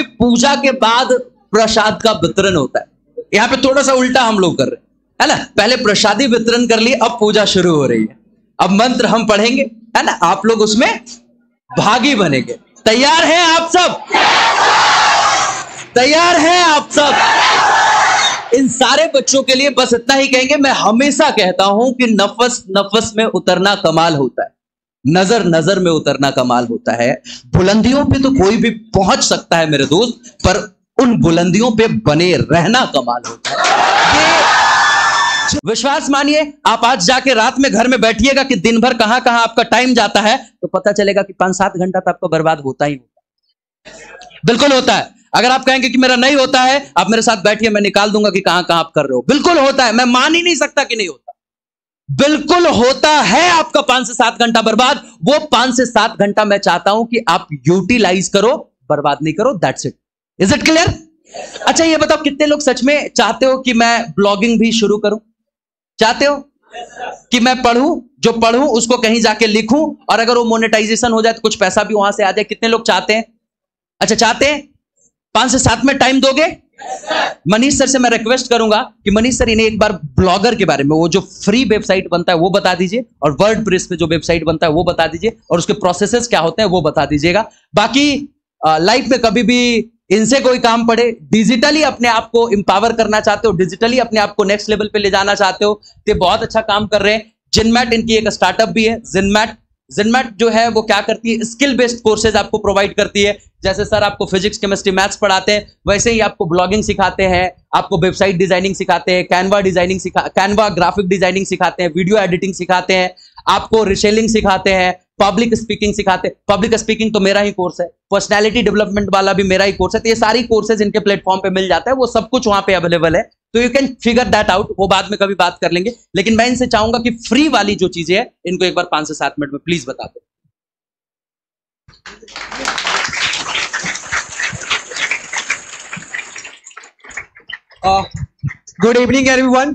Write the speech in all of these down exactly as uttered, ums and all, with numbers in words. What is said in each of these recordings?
पूजा के बाद प्रसाद का वितरण होता है। यहां पे थोड़ा सा उल्टा हम लोग कर रहे हैं, है ना। पहले प्रसादी वितरण कर लिए, अब पूजा शुरू हो रही है। अब मंत्र हम पढ़ेंगे, है ना, आप लोग उसमें भागी बनेंगे। तैयार हैं आप सब? तैयार हैं आप सब? इन सारे बच्चों के लिए बस इतना ही कहेंगे, मैं हमेशा कहता हूं कि नफस नफस में उतरना कमाल होता है, नजर नजर में उतरना कमाल होता है। बुलंदियों पे तो कोई भी पहुंच सकता है मेरे दोस्त, पर उन बुलंदियों पे बने रहना कमाल होता है। ये विश्वास मानिए, आप आज जाके रात में घर में बैठिएगा कि दिन भर कहां कहां आपका टाइम जाता है, तो पता चलेगा कि पांच सात घंटा तो आपका बर्बाद होता ही होता है। बिल्कुल होता है। अगर आप कहेंगे कि मेरा नहीं होता है, आप मेरे साथ बैठिए, मैं निकाल दूंगा कि कहां कहां आप कर रहे हो। बिल्कुल होता है, मैं मान ही नहीं सकता कि नहीं होता। बिल्कुल होता है आपका पांच से सात घंटा बर्बाद। वो पांच से सात घंटा मैं चाहता हूं कि आप यूटिलाइज करो, बर्बाद नहीं करो। That's it. Is it clear? अच्छा ये बताओ, कितने लोग सच में चाहते हो कि मैं ब्लॉगिंग भी शुरू करूं? चाहते हो कि मैं पढ़ूं, जो पढ़ूं उसको कहीं जाके लिखूं, और अगर वो मोनेटाइजेशन हो जाए तो कुछ पैसा भी वहां से आ जाए? कितने लोग चाहते हैं? अच्छा चाहते हैं? पांच से सात में टाइम दोगे? मनीष सर से मैं रिक्वेस्ट करूंगा कि मनीष सर इन्हें एक बार ब्लॉगर के बारे में, वो जो फ्री वेबसाइट बनता है वो बता दीजिए, और वर्डप्रेस पे जो वेबसाइट बनता है वो बता दीजिए, और उसके प्रोसेसेस क्या होते हैं वो बता दीजिएगा। बाकी लाइफ में कभी भी इनसे कोई काम पड़े, डिजिटली अपने आप को इंपावर करना चाहते हो, डिजिटली अपने आप को नेक्स्ट लेवल पे ले जाना चाहते हो, तो बहुत अच्छा काम कर रहे हैं। जिनमैट इनकी एक स्टार्टअप भी है, जिनमैट। जिनमैट जो है वो क्या करती है, स्किल बेस्ड कोर्सेज आपको प्रोवाइड करती है। जैसे सर आपको फिजिक्स, केमिस्ट्री, मैथ्स पढ़ाते हैं, वैसे ही आपको ब्लॉगिंग सिखाते हैं, आपको वेबसाइट डिजाइनिंग सिखाते हैं, कैनवा डिजाइनिंग सिखा कैनवा ग्राफिक डिजाइनिंग सिखाते हैं, वीडियो एडिटिंग सिखाते हैं, आपको रिसेलिंग सिखाते हैं, पब्लिक स्पीकिंग सिखाते हैं। पब्लिक स्पीकिंग तो मेरा ही कोर्स है, पर्सनैलिटी डेवलपमेंट वाला भी मेरा ही कोर्स है। तो ये सारी कोर्सेज इनके प्लेटफॉर्म पे मिल जाता है, वो सब कुछ वहां पे अवेलेबल है, तो you can figure that out. वो बाद में कभी बात कर लेंगे, लेकिन मैं इनसे चाहूंगा कि फ्री वाली जो चीजें है इनको एक बार पांच से सात मिनट में प्लीज बता दें। Good evening everyone.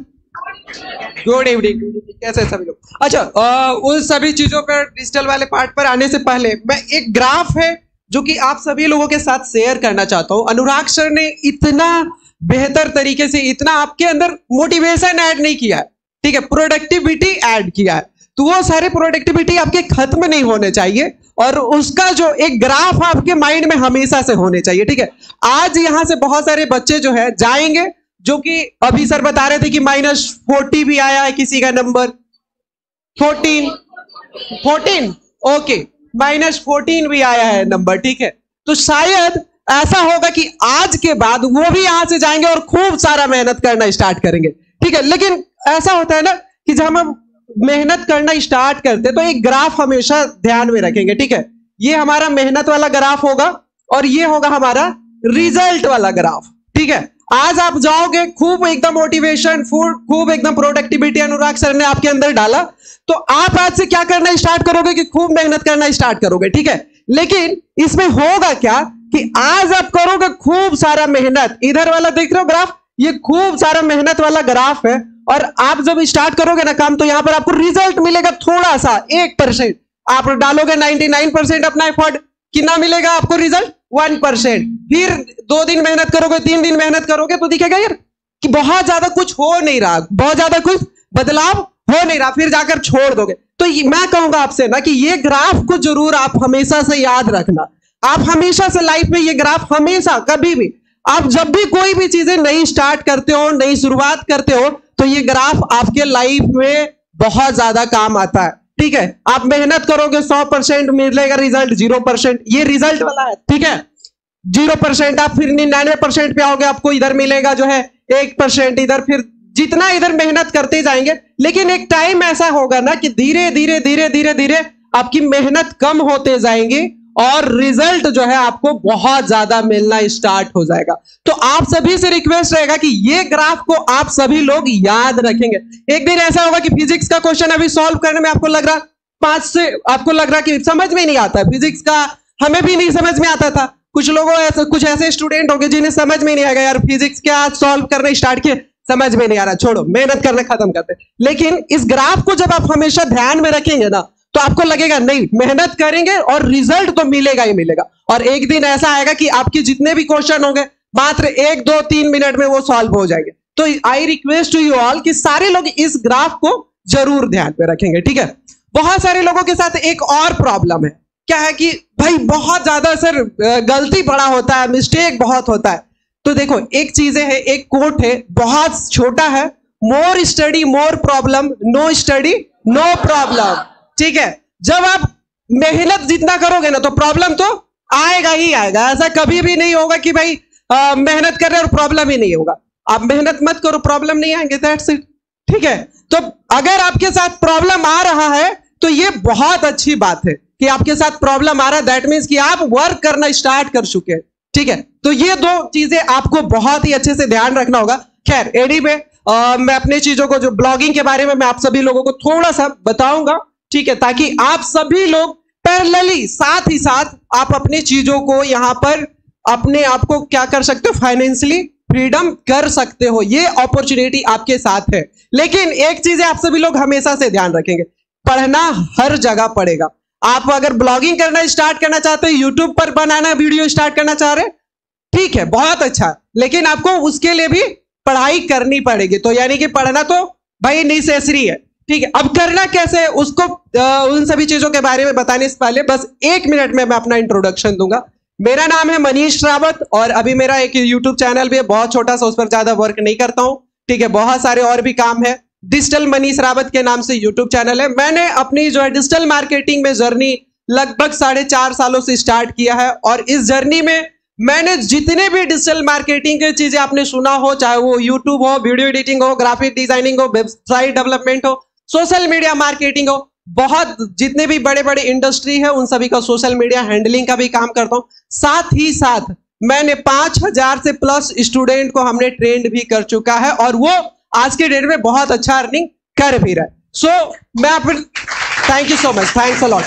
Good evening. कैसे सभी लोग? अच्छा, uh, उन सभी चीजों पर, डिजिटल वाले पार्ट पर आने से पहले मैं एक ग्राफ है जो कि आप सभी लोगों के साथ शेयर करना चाहता हूं। अनुराग सर ने इतना बेहतर तरीके से, इतना आपके अंदर मोटिवेशन ऐड नहीं किया है, ठीक है, प्रोडक्टिविटी ऐड किया है। तो वो सारे प्रोडक्टिविटी आपके खत्म नहीं होने चाहिए, और उसका जो एक ग्राफ आपके माइंड में हमेशा से होने चाहिए, ठीक है। आज यहां से बहुत सारे बच्चे जो है जाएंगे, जो कि अभी सर बता रहे थे कि माइनस फोर्टी भी आया है किसी का number, fourteen fourteen okay, minus fourteen भी आया है नंबर, ठीक है। तो शायद ऐसा होगा कि आज के बाद वो भी यहां से जाएंगे और खूब सारा मेहनत करना स्टार्ट करेंगे, ठीक है। लेकिन ऐसा होता है ना कि जब हम मेहनत करना स्टार्ट करते तो एक ग्राफ हमेशा ध्यान में रखेंगे, ठीक है। ये हमारा मेहनत वाला ग्राफ होगा, और ये होगा हमारा रिजल्ट वाला ग्राफ, ठीक है। आज आप जाओगे, खूब एकदम मोटिवेशन, खूब एकदम प्रोडक्टिविटी अनुराग सर ने आपके अंदर डाला, तो आप आज से क्या करना स्टार्ट करोगे कि खूब मेहनत करना स्टार्ट करोगे, ठीक है। लेकिन इसमें होगा क्या कि आज आप करोगे खूब सारा मेहनत, इधर वाला देख रहे हो ग्राफ, ये खूब सारा मेहनत वाला ग्राफ है, और आप जब स्टार्ट करोगे ना काम, तो यहां पर आपको रिजल्ट मिलेगा थोड़ा सा, एक परसेंट। आप डालोगे नाइनटी नाइन परसेंट अपना एफर्ट, कितना मिलेगा आपको रिजल्ट? One percent. फिर दो दिन मेहनत करोगे, तीन दिन मेहनत करोगे, तो दिखेगा यार कि बहुत ज्यादा कुछ हो नहीं रहा, बहुत ज्यादा कुछ बदलाव हो नहीं रहा, फिर जाकर छोड़ दोगे। तो मैं कहूंगा आपसे ना कि ये ग्राफ को जरूर आप हमेशा से याद रखना। आप हमेशा से लाइफ में ये ग्राफ, हमेशा कभी भी आप जब भी कोई भी चीजें नई स्टार्ट करते हो, नई शुरुआत करते हो, तो ये ग्राफ आपके लाइफ में बहुत ज्यादा काम आता है, ठीक है। आप मेहनत करोगे, सौ परसेंट मिलेगा रिजल्ट, जीरो परसेंट ये रिजल्ट वाला है, ठीक है। जीरो परसेंट आप फिर निन्यानवे परसेंट पे आओगे, आपको इधर मिलेगा जो है एक परसेंट, इधर फिर जितना इधर मेहनत करते जाएंगे। लेकिन एक टाइम ऐसा होगा ना कि धीरे धीरे धीरे धीरे धीरे आपकी मेहनत कम होते जाएंगी, और रिजल्ट जो है आपको बहुत ज्यादा मिलना स्टार्ट हो जाएगा। तो आप सभी से रिक्वेस्ट रहेगा कि ये ग्राफ को आप सभी लोग याद रखेंगे। एक दिन ऐसा होगा कि फिजिक्स का क्वेश्चन अभी सॉल्व करने में आपको लग रहा पांच से आपको लग रहा कि समझ में नहीं आता, फिजिक्स का हमें भी नहीं समझ में आता था। कुछ लोगों ऐसे कुछ ऐसे स्टूडेंट होंगे जिन्हें समझ में नहीं आएगा, यार फिजिक्स क्या सॉल्व करना स्टार्ट किए, समझ में नहीं आ रहा, छोड़ो, मेहनत करना खत्म करते। लेकिन इस ग्राफ को जब आप हमेशा ध्यान में रखेंगे ना, तो आपको लगेगा नहीं, मेहनत करेंगे और रिजल्ट तो मिलेगा ही मिलेगा। और एक दिन ऐसा आएगा कि आपके जितने भी क्वेश्चन होंगे मात्र एक दो तीन मिनट में वो सॉल्व हो जाएंगे। तो I request to you all कि सारे लोग इस ग्राफ को जरूर ध्यान पे रखेंगे, ठीक है। बहुत सारे लोगों के साथ एक और प्रॉब्लम है, क्या है कि भाई बहुत ज्यादा सर गलती बड़ा होता है, मिस्टेक बहुत होता है। तो देखो एक चीजें है, एक कोट है, बहुत छोटा है, more study more problem, no study no problem, ठीक है। जब आप मेहनत जितना करोगे ना तो प्रॉब्लम तो आएगा ही आएगा। ऐसा कभी भी नहीं होगा कि भाई आ, मेहनत कर रहे और प्रॉब्लम ही नहीं होगा। आप मेहनत मत करो, प्रॉब्लम नहीं आएंगे, दैट्स इट, ठीक है। तो अगर आपके साथ प्रॉब्लम आ रहा है तो ये बहुत अच्छी बात है कि आपके साथ प्रॉब्लम आ रहा है, दैट मीन्स कि आप वर्क करना स्टार्ट कर चुके हैं, ठीक है। तो ये दो चीजें आपको बहुत ही अच्छे से ध्यान रखना होगा। खैर एनीवे, मैं अपने चीजों को जो ब्लॉगिंग के बारे में मैं आप सभी लोगों को थोड़ा सा बताऊंगा, ठीक है, ताकि आप सभी लोग पैरेलली साथ ही साथ आप अपनी चीजों को यहां पर अपने आप को क्या कर सकते हो, फाइनेंशियली फ्रीडम कर सकते हो। ये अपॉर्चुनिटी आपके साथ है। लेकिन एक चीज आप सभी लोग हमेशा से ध्यान रखेंगे, पढ़ना हर जगह पड़ेगा। आप अगर ब्लॉगिंग करना स्टार्ट करना चाहते हो, यूट्यूब पर बनाना वीडियो स्टार्ट करना चाह रहे, ठीक है, बहुत अच्छा, लेकिन आपको उसके लिए भी पढ़ाई करनी पड़ेगी। तो यानी कि पढ़ना तो भाई नेसेसरी है, ठीक है। अब करना कैसे है उसको आ, उन सभी चीजों के बारे में बताने से पहले बस एक मिनट में मैं अपना इंट्रोडक्शन दूंगा। मेरा नाम है मनीष रावत और अभी मेरा एक यूट्यूब चैनल भी है, बहुत छोटा सा, उस पर ज्यादा वर्क नहीं करता हूं, ठीक है। बहुत सारे और भी काम है, डिजिटल मनीष रावत के नाम से यूट्यूब चैनल है। मैंने अपनी जो है डिजिटल मार्केटिंग में जर्नी लगभग साढ़े चार सालों से स्टार्ट किया है और इस जर्नी में मैंने जितने भी डिजिटल मार्केटिंग की चीजें आपने सुना हो, चाहे वो यूट्यूब हो, वीडियो एडिटिंग हो, ग्राफिक डिजाइनिंग हो, वेबसाइट डेवलपमेंट हो, सोशल मीडिया मार्केटिंग हो, बहुत जितने भी बड़े बड़े इंडस्ट्री है उन सभी का सोशल मीडिया हैंडलिंग का भी काम करता हूं। साथ ही साथ मैंने पांच हजार से प्लस स्टूडेंट को हमने ट्रेंड भी कर चुका है और वो आज के डेट में बहुत अच्छा अर्निंग कर भी रहा है। सो so, मैं आप thank you so much, thanks a lot.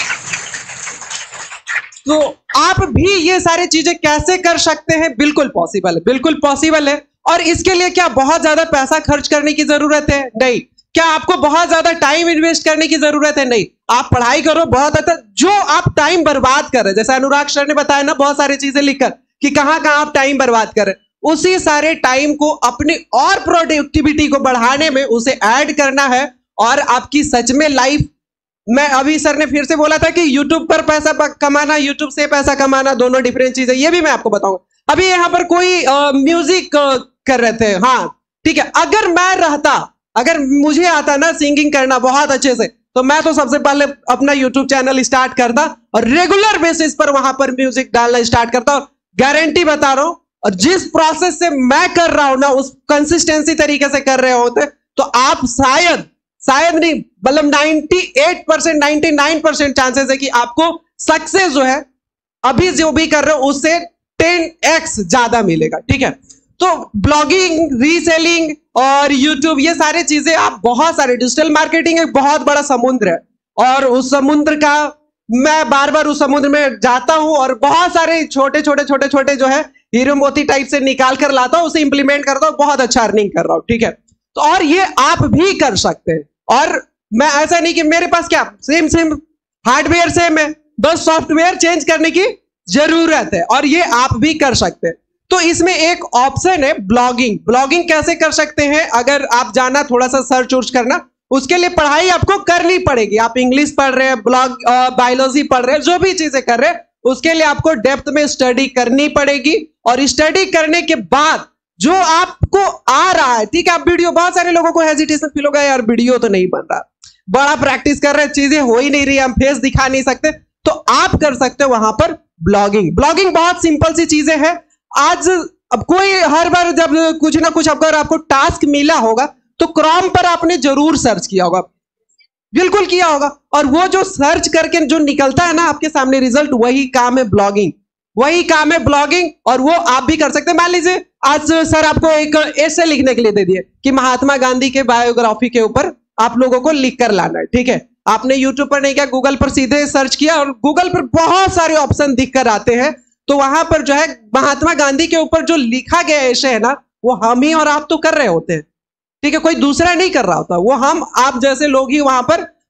तो आप भी ये सारी चीजें कैसे कर सकते हैं? बिल्कुल पॉसिबल है, बिल्कुल पॉसिबल है। और इसके लिए क्या बहुत ज्यादा पैसा खर्च करने की जरूरत है? नहीं। क्या आपको बहुत ज्यादा टाइम इन्वेस्ट करने की जरूरत है? नहीं। आप पढ़ाई करो बहुत अच्छा, जो आप टाइम बर्बाद कर रहे हैं, जैसे अनुराग सर ने बताया ना बहुत सारी चीजें लिखकर कि कहां कहां आप टाइम बर्बाद कर रहे हैं, उसी सारे टाइम को अपनी और प्रोडक्टिविटी को बढ़ाने में उसे ऐड करना है और आपकी सच में लाइफ। मैं अभी सर ने फिर से बोला था कि यूट्यूब पर पैसा कमाना, यूट्यूब से पैसा कमाना दोनों डिफरेंट चीजें, ये भी मैं आपको बताऊंगा। अभी यहाँ पर कोई म्यूजिक कर रहे थे, हाँ ठीक है, अगर मैं रहता, अगर मुझे आता ना सिंगिंग करना बहुत अच्छे से, तो मैं तो सबसे पहले अपना यूट्यूब चैनल स्टार्ट करता और रेगुलर बेसिस पर वहां पर म्यूजिक डालना स्टार्ट करता। और गारंटी बता रहा हूं, और जिस प्रोसेस से मैं कर रहा हूं ना, उस कंसिस्टेंसी तरीके से कर रहे होते तो आप शायद शायद नहीं मतलब अट्ठानवे परसेंट निन्यानवे परसेंट चांसेस है कि आपको सक्सेस जो है अभी जो भी कर रहे हो उससे टेन एक्स ज्यादा मिलेगा, ठीक है। तो ब्लॉगिंग, रीसेलिंग और यूट्यूब, ये सारी चीजें आप बहुत सारे, डिजिटल मार्केटिंग एक बहुत बड़ा समुद्र है और उस समुद्र का मैं बार बार उस समुद्र में जाता हूं और बहुत सारे छोटे छोटे छोटे छोटे जो है हीरो मोती टाइप से निकाल कर लाता हूं, उसे इंप्लीमेंट करता हूं, बहुत अच्छा अर्निंग कर रहा हूं, ठीक है। तो और ये आप भी कर सकते हैं। और मैं ऐसा नहीं कि मेरे पास क्या सेम सेम हार्डवेयर सेम है, बस सॉफ्टवेयर चेंज करने की जरूरत है और ये आप भी कर सकते हैं। तो इसमें एक ऑप्शन है ब्लॉगिंग। ब्लॉगिंग कैसे कर सकते हैं? अगर आप जाना थोड़ा सा सर्च उर्च करना, उसके लिए पढ़ाई आपको करनी पड़ेगी। आप इंग्लिश पढ़ रहे हैं, ब्लॉग बायोलॉजी पढ़ रहे हैं, जो भी चीजें कर रहे हैं उसके लिए आपको डेप्थ में स्टडी करनी पड़ेगी। और स्टडी करने के बाद जो आपको आ रहा है, ठीक है, आप वीडियो, बहुत सारे लोगों को हेजिटेशन फील होगा, यार वीडियो तो नहीं बन रहा, बड़ा प्रैक्टिस कर रहे हैं, चीजें हो ही नहीं रही, हम फेस दिखा नहीं सकते, तो आप कर सकते हो वहां पर ब्लॉगिंग। ब्लॉगिंग बहुत सिंपल सी चीजें हैं। आज अब कोई हर बार जब कुछ ना कुछ अगर आपको टास्क मिला होगा तो क्रोम पर आपने जरूर सर्च किया होगा, बिल्कुल किया होगा, और वो जो सर्च करके जो निकलता है ना आपके सामने रिजल्ट, वही काम है ब्लॉगिंग, वही काम है ब्लॉगिंग। और वो आप भी कर सकते हैं। मान लीजिए आज सर आपको एक ऐसे लिखने के लिए दे दिए कि महात्मा गांधी के बायोग्राफी के ऊपर आप लोगों को लिख कर लाना है, ठीक है। आपने यूट्यूब पर नहीं किया, गूगल पर सीधे सर्च किया और गूगल पर बहुत सारे ऑप्शन दिख कर आते हैं। तो वहां पर जो है महात्मा गांधी के ऊपर जो लिखा गया ऐसे है ना, वो हम ही और आप तो कर रहे होते हैं, ठीक है, कोई दूसरा नहीं कर रहा होता, वो हम आप जैसे लोग ही वहां पर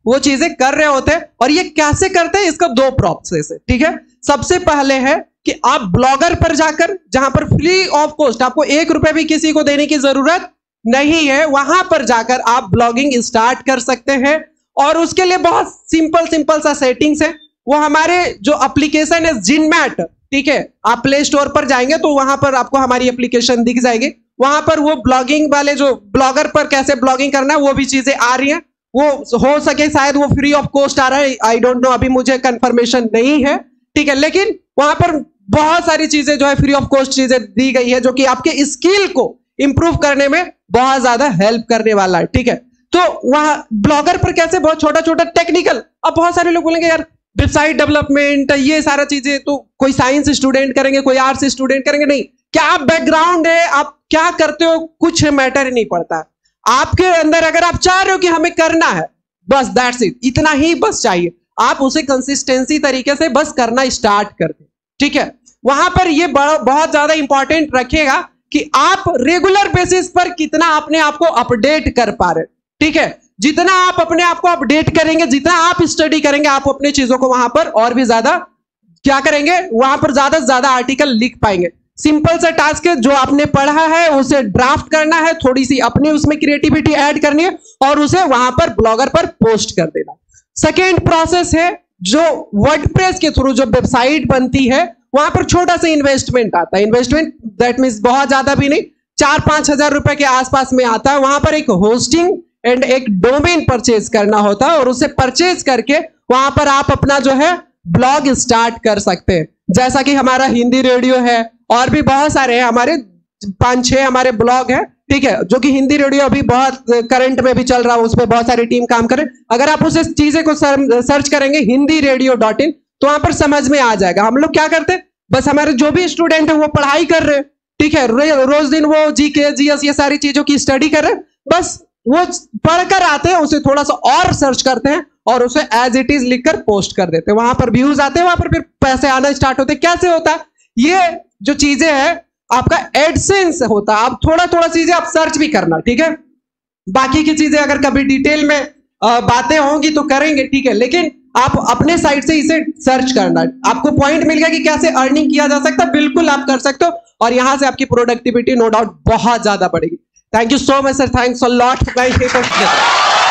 वो चीजें कर रहे होते हैं। और ये कैसे करते हैं, इसका दो प्रोसेस है, ठीक है। सबसे पहले है कि आप ब्लॉगर पर जाकर, जहां पर फ्री ऑफ कॉस्ट, आपको एक रुपए भी किसी को देने की जरूरत नहीं है, वहां पर जाकर आप ब्लॉगिंग स्टार्ट कर सकते हैं। और उसके लिए बहुत सिंपल सिंपल सा सेटिंग्स है। वो हमारे जो एप्लीकेशन है जिनमैट, ठीक है, आप प्ले स्टोर पर जाएंगे तो वहां पर आपको हमारी एप्लीकेशन दिख जाएगी। वहां पर वो ब्लॉगिंग वाले, जो ब्लॉगर पर कैसे ब्लॉगिंग करना है, वो भी चीजें आ रही हैं। वो हो सके शायद वो फ्री ऑफ कॉस्ट आ रहा है, आई डोंट नो, अभी मुझे कंफर्मेशन नहीं है, ठीक है। लेकिन वहां पर बहुत सारी चीजें जो है फ्री ऑफ कॉस्ट चीजें दी गई है, जो कि आपके स्किल को इंप्रूव करने में बहुत ज्यादा हेल्प करने वाला है, ठीक है। तो वहां ब्लॉगर पर कैसे, बहुत छोटा छोटा टेक्निकल, अब बहुत सारे लोग बोलेंगे यार वेबसाइट डेवलपमेंट ये सारा चीजें तो कोई साइंस स्टूडेंट करेंगे, कोई आर्ट्स स्टूडेंट करेंगे, नहीं। क्या बैकग्राउंड है, आप क्या करते हो, कुछ मैटर नहीं पड़ता। आपके अंदर अगर आप चाह रहे हो कि हमें करना है, बस दैट्स इट, इतना ही बस चाहिए। आप उसे कंसिस्टेंसी तरीके से बस करना स्टार्ट कर दें, ठीक है। वहां पर ये बहुत ज्यादा इंपॉर्टेंट रखेगा कि आप रेगुलर बेसिस पर कितना अपने आप को अपडेट कर पा रहे, ठीक है। जितना आप अपने आप को अपडेट करेंगे, जितना आप स्टडी करेंगे, आप अपने चीजों को वहां पर और भी ज्यादा क्या करेंगे, वहां पर ज्यादा से ज्यादा आर्टिकल लिख पाएंगे। सिंपल सा टास्क है, जो आपने पढ़ा है उसे ड्राफ्ट करना है, थोड़ी सी अपनी उसमें क्रिएटिविटी ऐड करनी है और उसे वहां पर ब्लॉगर पर पोस्ट कर देना। सेकेंड प्रोसेस है, जो वर्डप्रेस के थ्रू जो वेबसाइट बनती है, वहां पर छोटा सा इन्वेस्टमेंट आता है। इन्वेस्टमेंट दैट मीन्स बहुत ज्यादा भी नहीं, चार पांच हजार रुपए के आसपास में आता है। वहां पर एक होस्टिंग एंड एक डोमेन परचेज करना होता है और उसे परचेज करके वहां पर आप अपना जो है ब्लॉग स्टार्ट कर सकते हैं। जैसा कि हमारा हिंदी रेडियो है और भी बहुत सारे हैं, हमारे पांच छह हमारे ब्लॉग है, ठीक है, जो कि हिंदी रेडियो अभी बहुत करंट में भी चल रहा है, उसमें बहुत सारी टीम काम करे। अगर आप उस चीजें को सर्च करेंगे हिंदी रेडियो डॉट इन, तो वहां पर समझ में आ जाएगा। हम लोग क्या करते हैं, बस हमारे जो भी स्टूडेंट है वो पढ़ाई कर रहे हैं, ठीक है, रोज दिन वो जी के जी एस ये सारी चीजों की स्टडी कर रहे हैं, बस वो पढ़कर आते हैं, उसे थोड़ा सा और सर्च करते हैं और उसे एज इट इज लिखकर पोस्ट कर देते हैं। वहां पर व्यूज आते हैं, वहां पर फिर पैसे आना स्टार्ट होते हैं। कैसे होता है ये जो चीजें हैं, आपका एडसेंस होता है। आप थोड़ा थोड़ा चीजें आप सर्च भी करना, ठीक है। बाकी की चीजें अगर कभी डिटेल में आ, बातें होंगी तो करेंगे, ठीक है, लेकिन आप अपने साइड से इसे सर्च करना। आपको पॉइंट मिल गया कि कैसे अर्निंग किया जा सकता है, बिल्कुल आप कर सकते हो और यहां से आपकी प्रोडक्टिविटी नो डाउट बहुत ज्यादा बढ़ेगी। Thank you so much sir, thanks a lot.